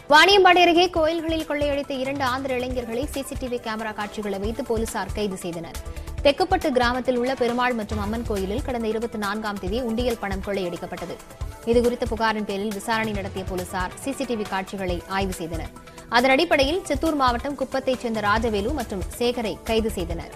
வாணியம்பாடி அருகே கோயில்களில் கொள்ளையடித்த 2 ஆந்திர இளைஞர்களை சிசிடிவி கேமரா காட்சிகளை வைத்து போலீசார் கைது செய்தனர். தெக்குப்பட்டு கிராமத்தில் உள்ள பெருமாள் மற்றும் அம்மன் கோயிலில் கடந்த 24ஆம் தேதி உண்டியல் பணம் கொள்ளையடிக்கப்பட்டது. இதுகுறித்த புகாரின் பேரில் விசாரணை நடத்திய போலீசார் சிசிடிவி காட்சிகளை ஆய்வு செய்தனர். அதன் அடிப்படையில் சித்தூர் மாவட்டம் குப்பத்தைச் சேர்ந்த ராஜவேலு மற்றும் சேகரை கைது செய்தனர்.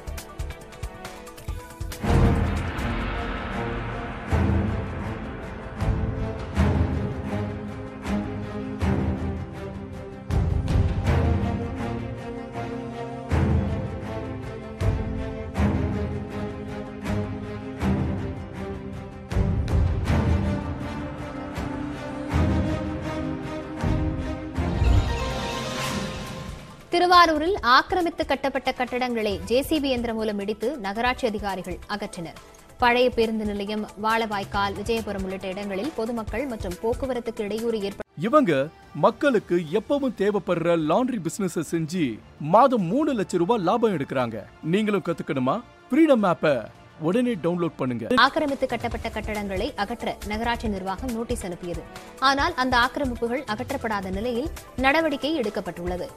திருவாரூரில் ஆக்கிரமித்து கட்டப்பட்ட கட்டடங்களை ஜேசிபி இயந்திரம் மூலம் இடித்து நகராட்சி அதிகாரிகள் அகற்றினர். பழைய பேருந்து நிலையம், வாழவாய்க்கால், விஜயபுரம் உள்ளிட்ட இடங்களில் பொதுமக்கள் மற்றும் போக்குவரத்துக்கு இடையூறு இவங்க மக்களுக்கு எப்பவும் தேவைப்படுற லாண்டரி பிசினஸ் செஞ்சு மாதம் 3 லட்சம் ரூபாய் லாபம் எடுக்கிறாங்க. நீங்களும் கத்துக்கணுமா? ஃப்ரீடம் ஆப்பை உடனே டவுன்லோட் பண்ணுங்க. ஆக்கிரமித்து கட்டப்பட்ட கட்டடங்களை அகற்ற நகராட்சி நிர்வாகம் நோட்டீஸ் அனுப்பியது. ஆனால் அந்த ஆக்கிரமிப்புகள் அகற்றப்படாத நிலையில் நடவடிக்கை எடுக்கப்பட்டுள்ளது.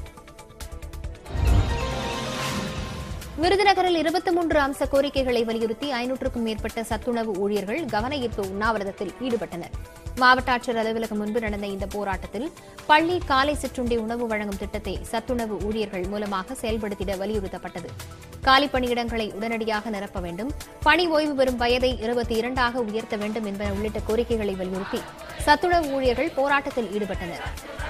விருதுநகரில் 23 அம்ச கோரிக்கைகளை வலியுறுத்தி 500க்கும் மேற்பட்ட சத்துணவு ஊழியர்கள் கவன ஈர்ப்பு உண்ணாவிரதத்தில் ஈடுபட்டனர். மாவட்ட ஆட்சியர் அலுவலகம் முன்பு நடந்த இந்த போராட்டத்தில் பள்ளி காலை சிற்றுண்டி உணவு வழங்கும் திட்டத்தை சத்துணவு ஊழியர்கள் மூலமாக செயல்படுத்திட வலியுறுத்தப்பட்டது. காலி பணியிடங்களை உடனடியாக நிரப்ப வேண்டும், பணி ஓய்வு பெறும் வயதை 22ஆக உயர்த்த வேண்டும் என்பன உள்ளிட்ட கோரிக்கைகளை வலியுறுத்தி சத்துணவு ஊழியர்கள் போராட்டத்தில் ஈடுபட்டனர்.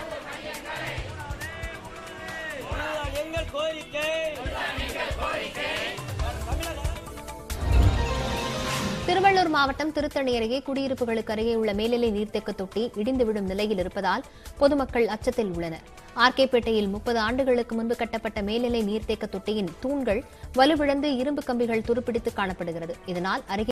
திருவள்ளூர் மாவட்டம் திருத்தணி அருகே குடியிருப்புகளுக்கு அருகே உள்ள மேல்நிலை நீர்த்தேக்க தொட்டி இடிந்து விடும் நிலையில் இருப்பதால் பொதுமக்கள் அச்சத்தில் உள்ளனர். ஆர்கேபேட்டையில் 30 ஆண்டுகளுக்கு முன்பு கட்டப்பட்ட மேல்நிலை நீர்த்தேக்க தொட்டியின் தூண்கள் வலுவிழந்து இரும்பு கம்பிகள் துருப்பிடித்து காணப்படுகிறது. இதனால் அருகே